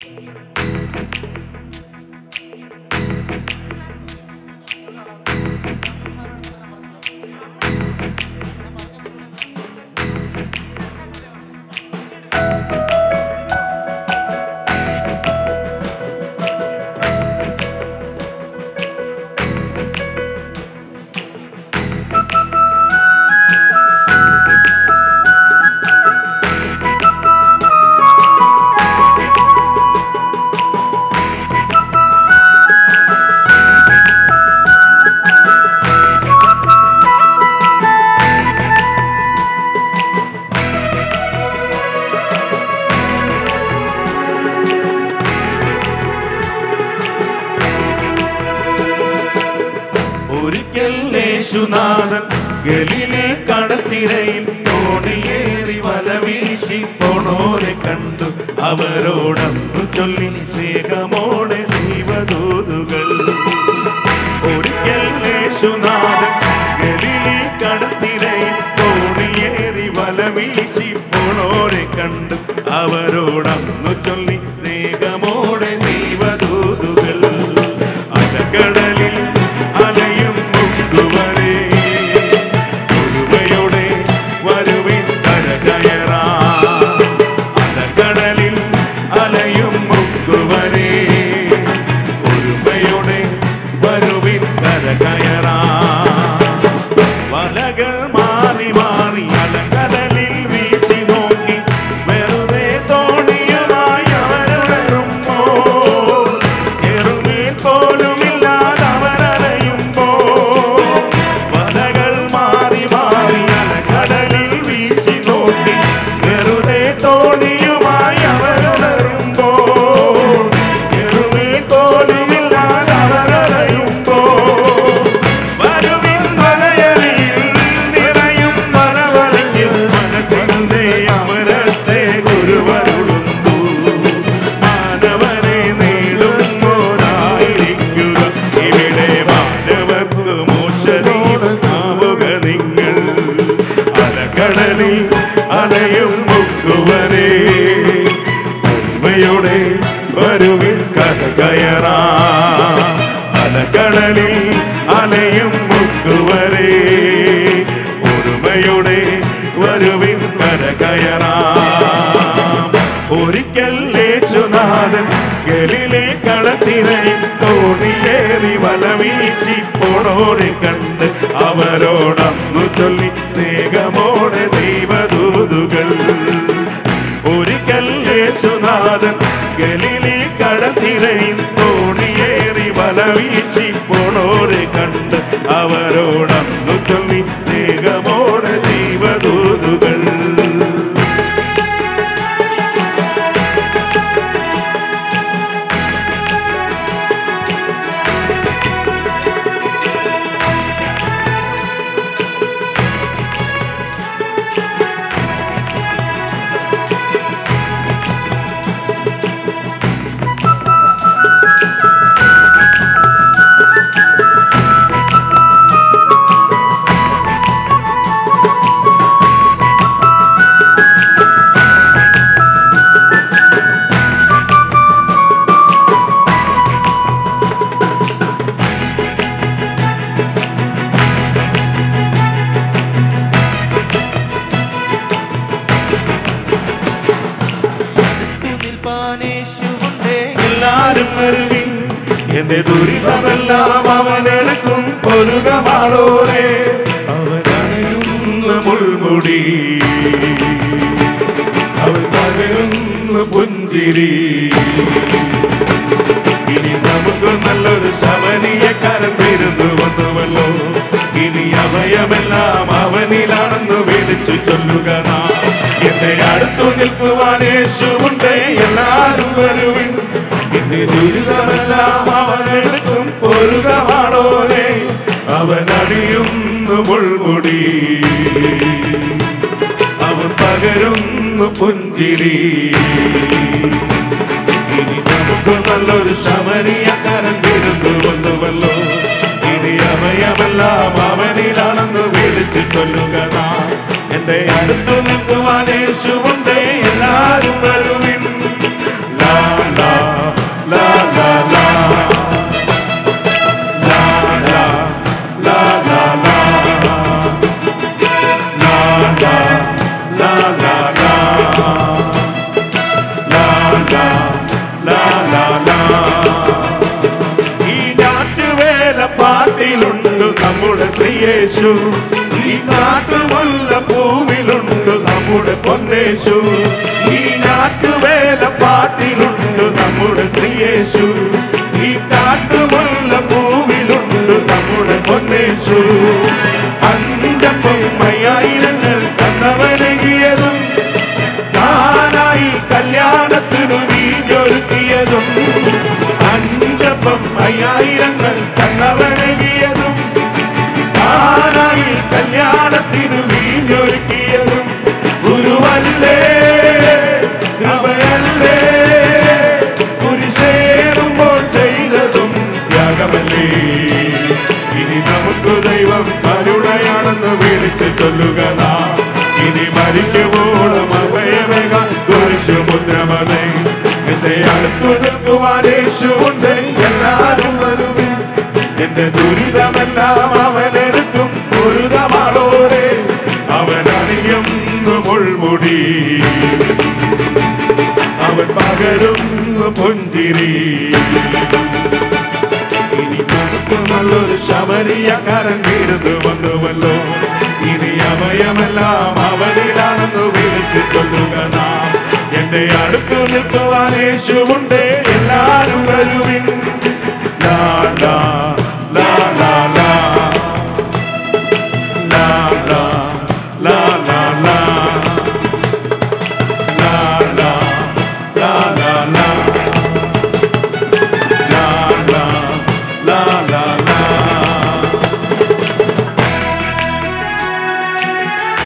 യേശുനാഥൻ ഗലീലേ കടൽത്തിരയിൽ തോണിയേറി വല വീശി പോണോരെ കണ്ടു അവരോടന്നു ചൊല്ലി സ്നേഹമോടെ ദൈവദൂതുകൾ. ഒരിക്കൽ യേശുനാഥൻ ഗലീലേ കടൽത്തിരയിൽ തോണിയേറി വല വീശി പോണോരെ കണ്ടു അവരോടന്നു ചൊല്ലി സ്നേഹമോടെ ദൈവദൂതുകൾ. അലകടലിൽ അലയും മുക്കുവരെ ഒരുമയോടെ വരുവിൻ കരകയറാ. അലകടലിൽ അലയും മുക്കുവരെ ഒരുമയോടെ വരുവിൻ കരകയറാ. വലകൾ മാറി മാറി അലകടലിൽ വീശി നോക്കി വെറുതെ തോണിയുമായി അവർ വരുമ്പോ ചെറുമീൻ പോലും അലയും മുക്കുവരെ ഒരുമയോടെ വരുവിൻ കരകയറാ. അലകടലിൽ അലയും മുക്കുവരെ ഒരുമയോടെ വരുവിൻ കരകയറാ. ഒരിക്കൽ യേശുനാഥൻ ഗലീലേ കടൽത്തിരയിൽ തോണിയേറി വല വീശി പോണോരെ കണ്ട് അവരോടന്നു ചൊല്ലി സ്നേഹമോടെ ദൈവദൂതുകൾ. ഒരിക്കൽ യേശുനാഥൻ ഗലീലേ കടൽത്തിരയിൽ തോണിയേറി വല വീശി പോണോരെ കണ്ട് അവരോടന്നു ചൊല്ലി സ്നേഹമോടെ ദൈവദൂതുകൾ. എന്റെ ദുരിതമെല്ലാം അവനെടുക്കും പൊരുകമാളോരെ അവനണിയുന്ന മുൾമുടി അവൻ പകരുന്ന പുഞ്ചിരി. ഇനി നമുക്ക് നല്ലൊരു ശമനീയക്കാരൻ വരുന്നു വന്നുവല്ലോ. ഇനി അഭയമെല്ലാം അവനിലാണെന്ന് വിളിച്ചു ചൊല്ലുക നാം. എന്റെ അടുത്തു നിൽക്കുവാൻ യേശുവുണ്ട് എല്ലാരും വരുവിൻ. എന്റെ ദുരിതമെല്ലാം അവനെടുക്കും പൊരുകമാളോരെ അവൻ അണിയുന്നു മുൾമുടി അവൻ പകരുന്നു പുഞ്ചിരി. ഇനി നമുക്ക് നല്ലൊരു ശമനീയക്കാരൻ വരുന്നു വന്നുവല്ലോ. ഇനി അഭയമെല്ലാം അവനിലാണെന്ന് വിളിച്ചു ചൊല്ലുക നാം. എന്റെ അടുത്തു നിൽക്കുവാൻ യേശുവുണ്ട് എല്ലാരും വരുവിൻ. ലാ ലാ ശ്രീയേശു. ഈ നാട്ടുമുല്ല പൂവിലുണ്ട് നമ്മുടെ പൊന്നേശു. ഈ നാട്ടുവേല പാട്ടിലുണ്ട് നമ്മുടെ ശ്രീയേശു. ഈ കാട്ടുമുല്ല പൂവിലുണ്ട് നമ്മുടെ പൊന്നേശു. അഞ്ചപ്പം അയ്യായിരങ്ങൾ തന്നവനെകിയതും താനായി കല്യാണത്തിനു വീഞ്ഞൊരുക്കിയതും. അഞ്ചപ്പം അയ്യായിരങ്ങൾ തന്നവനെകിയതും താനായി കല്യാണത്തിനു വീഞ്ഞൊരുക്കിയതും. ഗുരുവല്ലേ അവയല്ലേ കുരിശേറുമ്പോൾ ചെയ്തതും ത്യാഗമല്ലേ. ഇനി നമുക്ക് ദൈവം കരുണയാണെന്ന് വിളിച്ചു ചൊല്ലുക. ഇനി മരിക്കുമ്പോഴും അഭയമേകാൻ കുരിശുമുദ്രമതേ. എന്റെ അടുത്തു നിൽക്കുവാൻ യേശുവുണ്ട്, എല്ലാരും വരുവിൻ. എന്റെ ദുരിതമെല്ലാം അവനെടുക്കും ദുരിതമാളോരെ. അവൻ അണിയുന്നു മുൾമുടി, അവൻ പകരുന്നു പുഞ്ചിരി. ഇനി നമുക്ക് നല്ലൊരു ശമരിയക്കാരൻ വീടുന്നു വന്നുവല്ലോ. ഇനി അഭയമെല്ലാം അവനിലാണെന്ന് വിളിച്ചു ചൊല്ലുക. എന്റെ അടുത്തു നിൽക്കുവാൻ യേശുവുണ്ട്,